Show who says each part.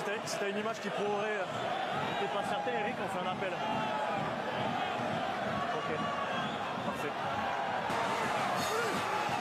Speaker 1: Si t'as une image qui prouverait que t'es pas certain, Eric, on fait un appel. Ok. Parfait.